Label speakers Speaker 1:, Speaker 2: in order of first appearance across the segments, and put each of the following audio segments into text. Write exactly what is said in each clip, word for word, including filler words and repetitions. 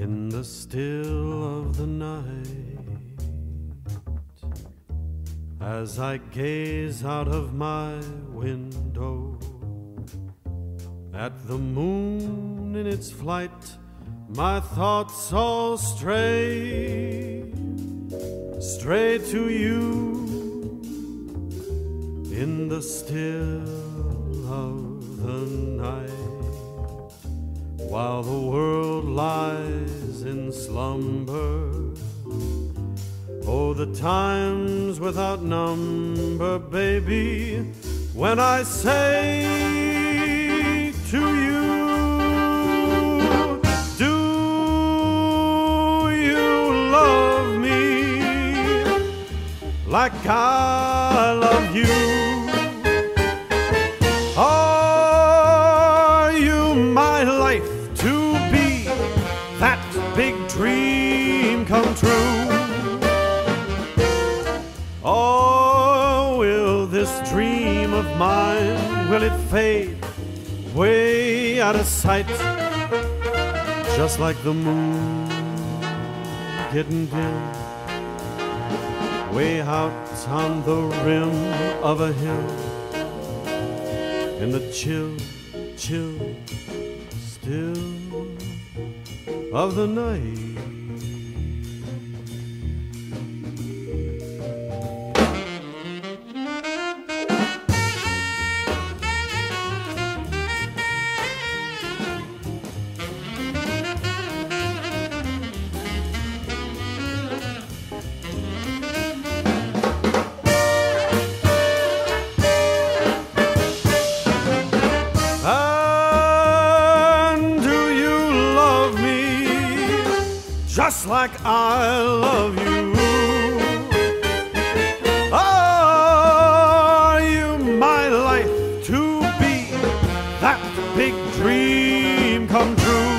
Speaker 1: In the still of the night, as I gaze out of my window at the moon in its flight, my thoughts all stray, stray to you. In the still of the night, while the world lies in slumber, oh, the times without number, baby, when I say to you, do you love me like I love you? Are you my life to be that big dream come true? Or will this dream of mine, will it fade way out of sight, just like the moon getting dim, way out on the rim of a hill, in the chill, chill, still of the night. Just like I love you. Are you my life to be that big dream come true?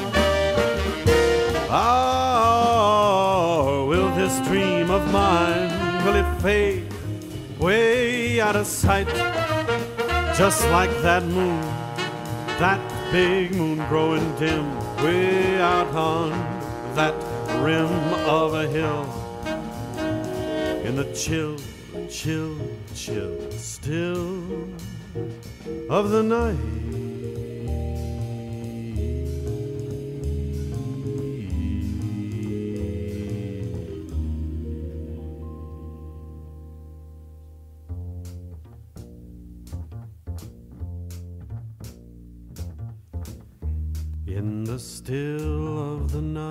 Speaker 1: Ah, will this dream of mine, will it fade way out of sight, just like that moon, that big moon growing dim, way out on that rim of a hill, in the chill, chill, chill, still of the night. In the still of the night,